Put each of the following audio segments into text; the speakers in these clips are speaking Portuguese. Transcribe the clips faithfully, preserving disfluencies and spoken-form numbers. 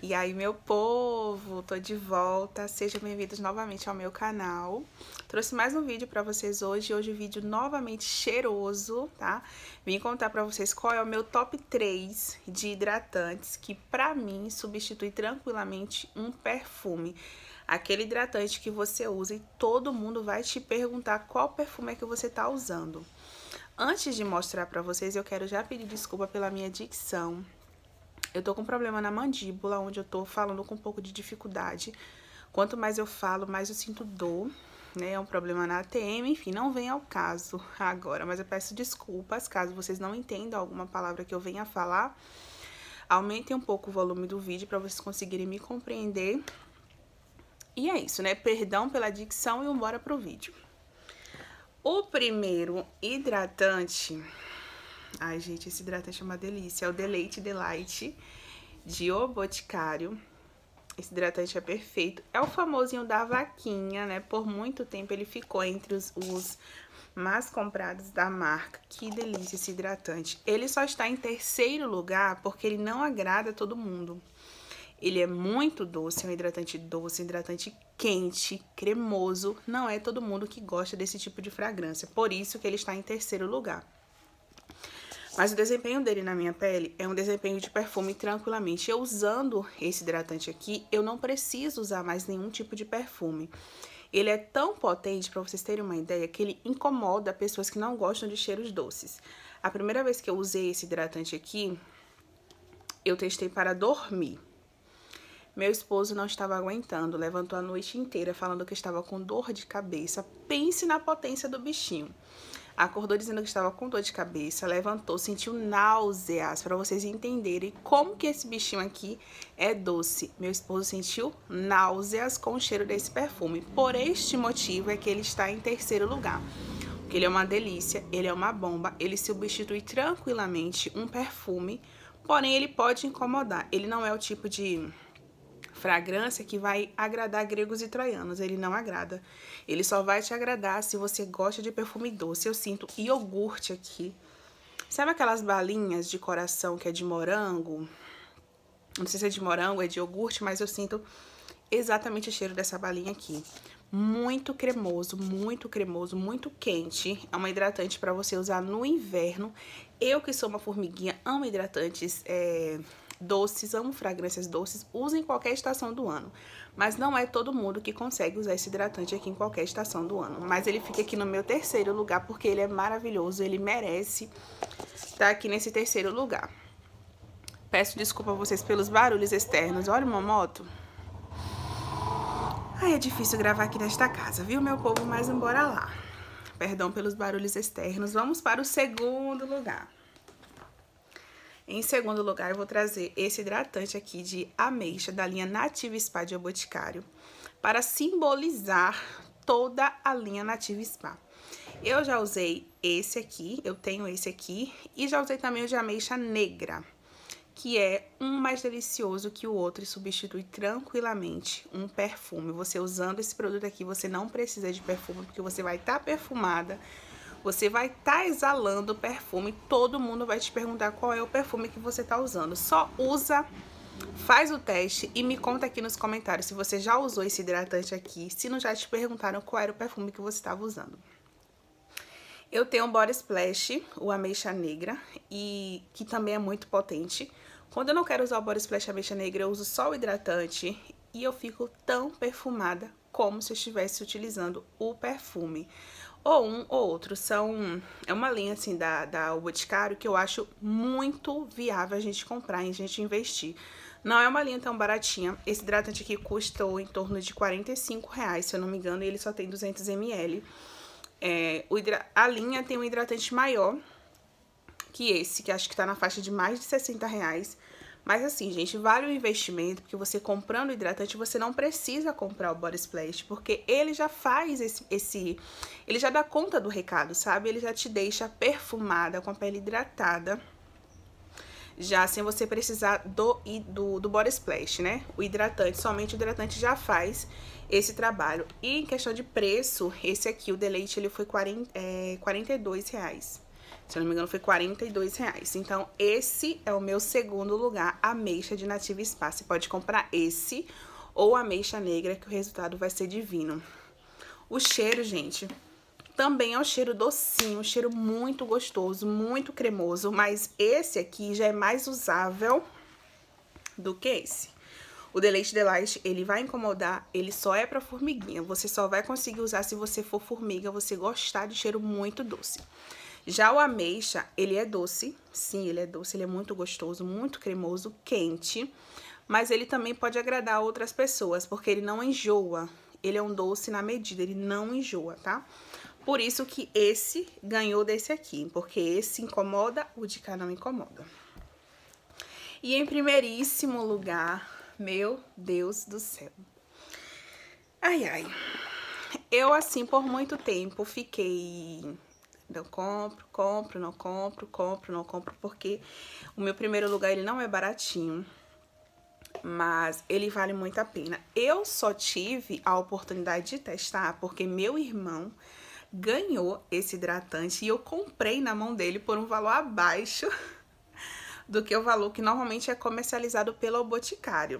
E aí, meu povo, tô de volta, sejam bem-vindos novamente ao meu canal. Trouxe mais um vídeo pra vocês hoje, hoje um vídeo novamente cheiroso, tá? Vim contar pra vocês qual é o meu top três de hidratantes que pra mim substitui tranquilamente um perfume. Aquele hidratante que você usa e todo mundo vai te perguntar qual perfume é que você tá usando. Antes de mostrar pra vocês, eu quero já pedir desculpa pela minha dicção. Eu tô com problema na mandíbula, onde eu tô falando com um pouco de dificuldade. Quanto mais eu falo, mais eu sinto dor, né? É um problema na A T M, enfim, não vem ao caso agora. Mas eu peço desculpas, caso vocês não entendam alguma palavra que eu venha a falar. Aumentem um pouco o volume do vídeo para vocês conseguirem me compreender. E é isso, né? Perdão pela dicção e vambora pro vídeo. O primeiro hidratante... Ai, gente, esse hidratante é uma delícia. É o Deleite Delight de O Boticário. Esse hidratante é perfeito. É o famosinho da vaquinha, né? Por muito tempo ele ficou entre os, os mais comprados da marca. Que delícia esse hidratante. Ele só está em terceiro lugar porque ele não agrada a todo mundo. Ele é muito doce, é um hidratante doce, um hidratante quente, cremoso. Não é todo mundo que gosta desse tipo de fragrância. Por isso que ele está em terceiro lugar. Mas o desempenho dele na minha pele é um desempenho de perfume tranquilamente. Eu usando esse hidratante aqui, eu não preciso usar mais nenhum tipo de perfume. Ele é tão potente, pra vocês terem uma ideia, que ele incomoda pessoas que não gostam de cheiros doces. A primeira vez que eu usei esse hidratante aqui, eu testei para dormir. Meu esposo não estava aguentando, levantou a noite inteira falando que estava com dor de cabeça. Pense na potência do bichinho. Acordou dizendo que estava com dor de cabeça, levantou, sentiu náuseas, para vocês entenderem como que esse bichinho aqui é doce. Meu esposo sentiu náuseas com o cheiro desse perfume. Por este motivo é que ele está em terceiro lugar. Porque ele é uma delícia, ele é uma bomba, ele substitui tranquilamente um perfume, porém ele pode incomodar. Ele não é o tipo de fragrância que vai agradar gregos e troianos, ele não agrada. Ele só vai te agradar se você gosta de perfume doce. Eu sinto iogurte aqui. Sabe aquelas balinhas de coração que é de morango? Não sei se é de morango, é de iogurte, mas eu sinto exatamente o cheiro dessa balinha aqui. Muito cremoso, muito cremoso, muito quente. É um hidratante para você usar no inverno. Eu que sou uma formiguinha, amo hidratantes é... doces, amo fragrâncias doces, usa em qualquer estação do ano. Mas não é todo mundo que consegue usar esse hidratante aqui em qualquer estação do ano. Mas ele fica aqui no meu terceiro lugar porque ele é maravilhoso, ele merece estar aqui nesse terceiro lugar. Peço desculpa a vocês pelos barulhos externos. Olha uma moto. Ai, é difícil gravar aqui nesta casa, viu, meu povo? Mas embora lá. Perdão pelos barulhos externos. Vamos para o segundo lugar. Em segundo lugar, eu vou trazer esse hidratante aqui de ameixa, da linha Native Spa de O Boticário, para simbolizar toda a linha Native Spa. Eu já usei esse aqui, eu tenho esse aqui, e já usei também o de ameixa negra, que é um mais delicioso que o outro e substitui tranquilamente um perfume. Você usando esse produto aqui, você não precisa de perfume, porque você vai estar perfumada. Você vai estar tá exalando perfume, todo mundo vai te perguntar qual é o perfume que você tá usando. Só usa, faz o teste e me conta aqui nos comentários se você já usou esse hidratante aqui, se não já te perguntaram qual era o perfume que você estava usando. Eu tenho um Body Splash, o ameixa negra, e que também é muito potente. Quando eu não quero usar o Body Splash ameixa negra, eu uso só o hidratante e eu fico tão perfumada como se eu estivesse utilizando o perfume. Ou um ou outro, são, é uma linha assim da, da O Boticário que eu acho muito viável a gente comprar e a gente investir. Não é uma linha tão baratinha, esse hidratante aqui custou em torno de quarenta e cinco reais, se eu não me engano, e ele só tem duzentos mililitros. É, o hidra... A linha tem um hidratante maior que esse, que acho que tá na faixa de mais de sessenta reais. Mas assim, gente, vale o investimento, porque você comprando o hidratante, você não precisa comprar o Body Splash, porque ele já faz esse, esse... Ele já dá conta do recado, sabe? Ele já te deixa perfumada, com a pele hidratada, já sem você precisar do, do, do Body Splash, né? O hidratante, somente o hidratante já faz esse trabalho. E em questão de preço, esse aqui, o Deleite, ele foi quarenta, é, quarenta e dois reais. Se eu não me engano, foi quarenta e dois reais. Então, esse é o meu segundo lugar, ameixa de Nativa Spa. Você pode comprar esse ou ameixa negra, que o resultado vai ser divino. O cheiro, gente, também é um cheiro docinho, um cheiro muito gostoso, muito cremoso. Mas esse aqui já é mais usável do que esse. O Deleite Delight, ele vai incomodar, ele só é pra formiguinha. Você só vai conseguir usar se você for formiga, você gostar de cheiro muito doce. Já o ameixa, ele é doce, sim, ele é doce, ele é muito gostoso, muito cremoso, quente, mas ele também pode agradar outras pessoas, porque ele não enjoa, ele é um doce na medida, ele não enjoa, tá? Por isso que esse ganhou desse aqui, porque esse incomoda, o de cá não incomoda. E em primeiríssimo lugar, meu Deus do céu. Ai, ai. Eu, assim, por muito tempo, fiquei... Eu compro, compro, não compro, compro, não compro, porque o meu primeiro lugar, ele não é baratinho, mas ele vale muito a pena. Eu só tive a oportunidade de testar porque meu irmão ganhou esse hidratante e eu comprei na mão dele por um valor abaixo do que o valor que normalmente é comercializado pelo Boticário,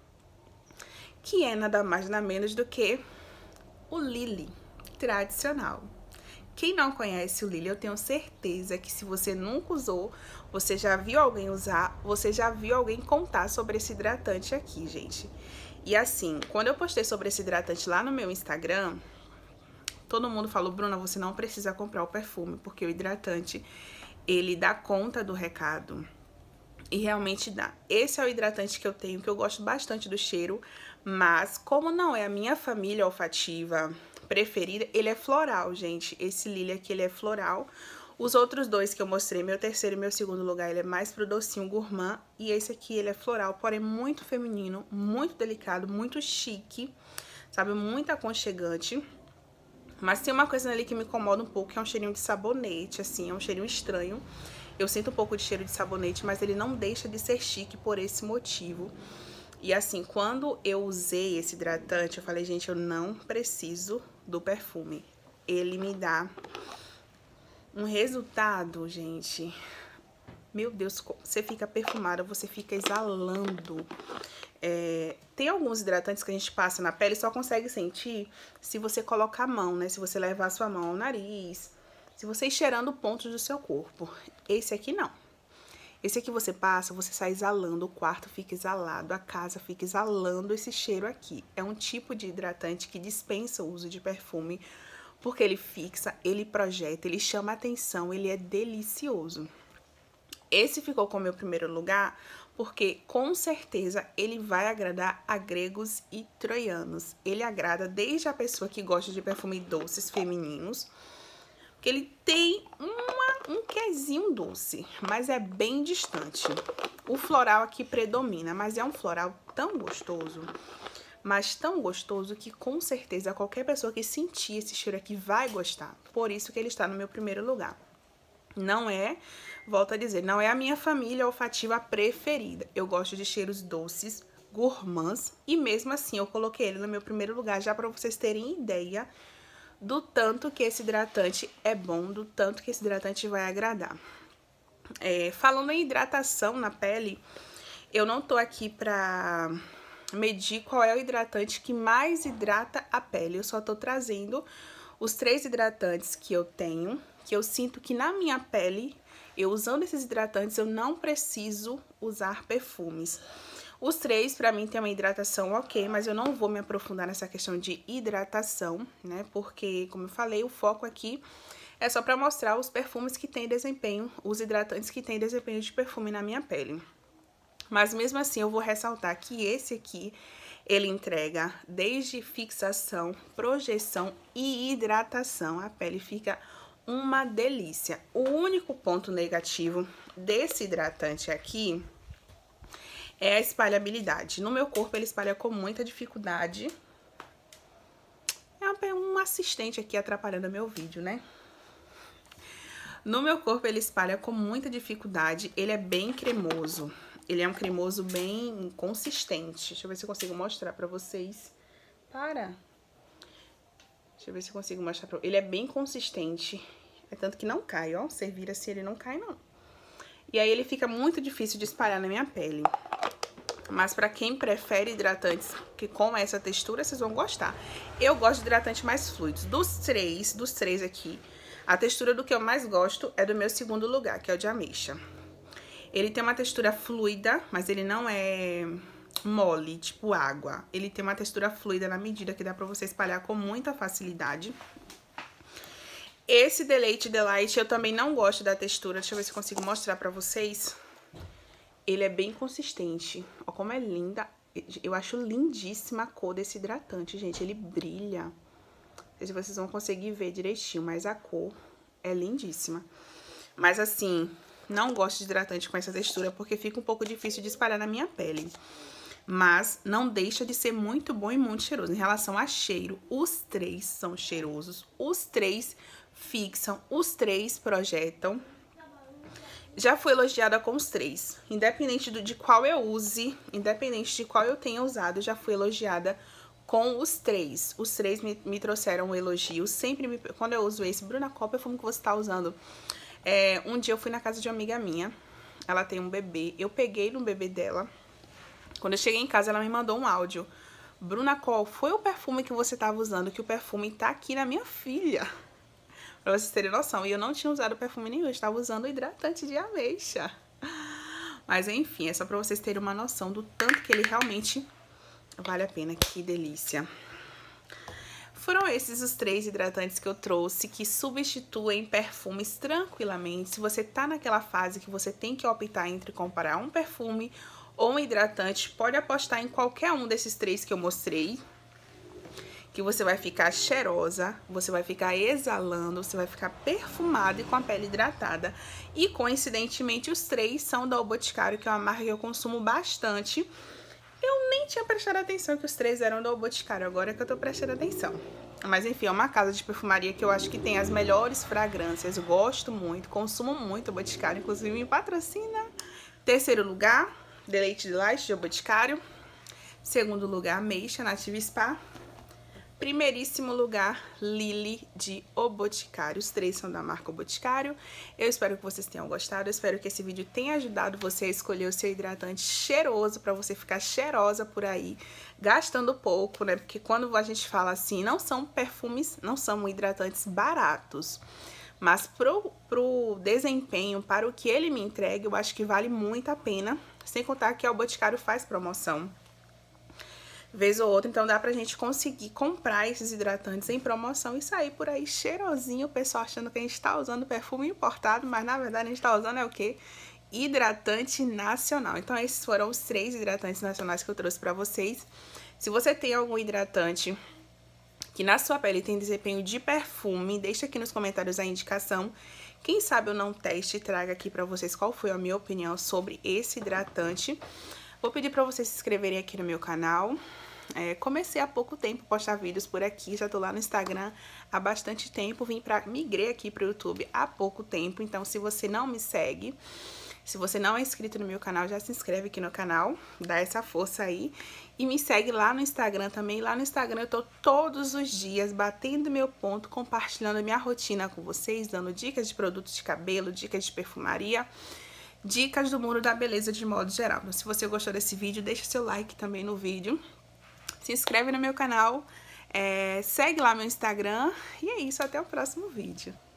que é nada mais nada menos do que o Lily tradicional. Quem não conhece o Lily, eu tenho certeza que se você nunca usou, você já viu alguém usar, você já viu alguém contar sobre esse hidratante aqui, gente. E assim, quando eu postei sobre esse hidratante lá no meu Instagram, todo mundo falou, Bruna, você não precisa comprar o perfume, porque o hidratante, ele dá conta do recado. E realmente dá. Esse é o hidratante que eu tenho, que eu gosto bastante do cheiro, mas como não é a minha família olfativa preferida, ele é floral, gente. Esse Lily aqui, ele é floral. Os outros dois que eu mostrei, meu terceiro e meu segundo lugar, ele é mais pro docinho gourmand. E esse aqui, ele é floral, porém muito feminino, muito delicado, muito chique, sabe? Muito aconchegante. Mas tem uma coisa ali que me incomoda um pouco, que é um cheirinho de sabonete, assim, é um cheirinho estranho. Eu sinto um pouco de cheiro de sabonete, mas ele não deixa de ser chique por esse motivo. E assim, quando eu usei esse hidratante, eu falei, gente, eu não preciso do perfume. Ele me dá um resultado, gente. Meu Deus, você fica perfumada, você fica exalando. É, tem alguns hidratantes que a gente passa na pele e só consegue sentir se você colocar a mão, né? Se você levar a sua mão ao nariz, se você ir cheirando pontos do seu corpo. Esse aqui não. Esse aqui você passa, você sai exalando, o quarto fica exalado, a casa fica exalando esse cheiro aqui. É um tipo de hidratante que dispensa o uso de perfume, porque ele fixa, ele projeta, ele chama atenção, ele é delicioso. Esse ficou com o meu primeiro lugar, porque com certeza ele vai agradar a gregos e troianos. Ele agrada desde a pessoa que gosta de perfume doces femininos, que ele tem uma, um quezinho doce, mas é bem distante. O floral aqui predomina, mas é um floral tão gostoso, mas tão gostoso que com certeza qualquer pessoa que sentir esse cheiro aqui vai gostar. Por isso que ele está no meu primeiro lugar. Não é, volto a dizer, não é a minha família olfativa preferida. Eu gosto de cheiros doces, gourmands, e mesmo assim eu coloquei ele no meu primeiro lugar, já para vocês terem ideia do tanto que esse hidratante é bom, do tanto que esse hidratante vai agradar. É, falando em hidratação na pele, eu não tô aqui pra medir qual é o hidratante que mais hidrata a pele. Eu só tô trazendo os três hidratantes que eu tenho, que eu sinto que na minha pele, eu usando esses hidratantes, eu não preciso usar perfumes. Os três, pra mim, tem uma hidratação ok, mas eu não vou me aprofundar nessa questão de hidratação, né? Porque, como eu falei, o foco aqui é só pra mostrar os perfumes que têm desempenho, os hidratantes que têm desempenho de perfume na minha pele. Mas, mesmo assim, eu vou ressaltar que esse aqui, ele entrega desde fixação, projeção e hidratação. A pele fica uma delícia. O único ponto negativo desse hidratante aqui é a espalhabilidade. No meu corpo, ele espalha com muita dificuldade. É um assistente aqui atrapalhando meu vídeo, né? No meu corpo, ele espalha com muita dificuldade. Ele é bem cremoso. Ele é um cremoso bem consistente. Deixa eu ver se eu consigo mostrar pra vocês. Para! Deixa eu ver se eu consigo mostrar pra vocês. Ele é bem consistente. É tanto que não cai, ó. Você vira assim, ele não cai, não. E aí, ele fica muito difícil de espalhar na minha pele. Mas pra quem prefere hidratantes que com essa textura, vocês vão gostar. Eu gosto de hidratantes mais fluidos. Dos três, dos três aqui, a textura do que eu mais gosto é do meu segundo lugar, que é o de ameixa. Ele tem uma textura fluida, mas ele não é mole, tipo água. Ele tem uma textura fluida na medida que dá pra você espalhar com muita facilidade. Esse Deleite Delight eu também não gosto da textura. Deixa eu ver se eu consigo mostrar pra vocês. Ele é bem consistente. Ó como é linda. Eu acho lindíssima a cor desse hidratante, gente. Ele brilha. Não sei se vocês vão conseguir ver direitinho, mas a cor é lindíssima. Mas assim, não gosto de hidratante com essa textura porque fica um pouco difícil de espalhar na minha pele. Mas não deixa de ser muito bom e muito cheiroso. Em relação a cheiro, os três são cheirosos. Os três fixam, os três projetam. Já fui elogiada com os três, independente do, de qual eu use, independente de qual eu tenha usado, já fui elogiada com os três. Os três me, me trouxeram um elogio, sempre me, quando eu uso esse, Bruna, qual perfume que você tá usando? É, um dia eu fui na casa de uma amiga minha, ela tem um bebê, eu peguei no bebê dela, quando eu cheguei em casa ela me mandou um áudio. Bruna, qual foi o perfume que você tava usando? Que o perfume tá aqui na minha filha. Pra vocês terem noção. E eu não tinha usado perfume nenhum, eu estava usando hidratante de ameixa. Mas enfim, é só pra vocês terem uma noção do tanto que ele realmente vale a pena. Que delícia. Foram esses os três hidratantes que eu trouxe, que substituem perfumes tranquilamente. Se você tá naquela fase que você tem que optar entre comprar um perfume ou um hidratante, pode apostar em qualquer um desses três que eu mostrei, que você vai ficar cheirosa, você vai ficar exalando, você vai ficar perfumada e com a pele hidratada. E, coincidentemente, os três são da O Boticário, que é uma marca que eu consumo bastante. Eu nem tinha prestado atenção que os três eram da O Boticário, agora é que eu tô prestando atenção. Mas, enfim, é uma casa de perfumaria que eu acho que tem as melhores fragrâncias. Eu gosto muito, consumo muito o Boticário, inclusive me patrocina. Terceiro lugar, Deleite Delight, de O Boticário. Segundo lugar, Ameixa, Nativa Spa. Primeiríssimo lugar, Lily, de O Boticário. Os três são da marca O Boticário. Eu espero que vocês tenham gostado. Eu espero que esse vídeo tenha ajudado você a escolher o seu hidratante cheiroso pra você ficar cheirosa por aí, gastando pouco, né? Porque quando a gente fala assim, não são perfumes, não são hidratantes baratos. Mas pro, pro desempenho, para o que ele me entrega, eu acho que vale muito a pena. Sem contar que o Boticário faz promoção vez ou outra, então dá pra gente conseguir comprar esses hidratantes em promoção e sair por aí cheirosinho, o pessoal achando que a gente tá usando perfume importado, mas na verdade a gente tá usando é o quê? Hidratante nacional. Então esses foram os três hidratantes nacionais que eu trouxe pra vocês. Se você tem algum hidratante que na sua pele tem desempenho de perfume, deixa aqui nos comentários a indicação. Quem sabe eu não teste e traga aqui pra vocês qual foi a minha opinião sobre esse hidratante. Vou pedir pra vocês se inscreverem aqui no meu canal. É, comecei há pouco tempo a postar vídeos por aqui, já tô lá no Instagram há bastante tempo. Vim pra, migrei aqui pro YouTube há pouco tempo, então se você não me segue, se você não é inscrito no meu canal, já se inscreve aqui no canal, dá essa força aí. E me segue lá no Instagram também. Lá no Instagram eu tô todos os dias batendo meu ponto, compartilhando minha rotina com vocês, dando dicas de produtos de cabelo, dicas de perfumaria, dicas do mundo da beleza de modo geral. Se você gostou desse vídeo, deixa seu like também no vídeo. Se inscreve no meu canal, é, segue lá meu Instagram. E é isso, até o próximo vídeo.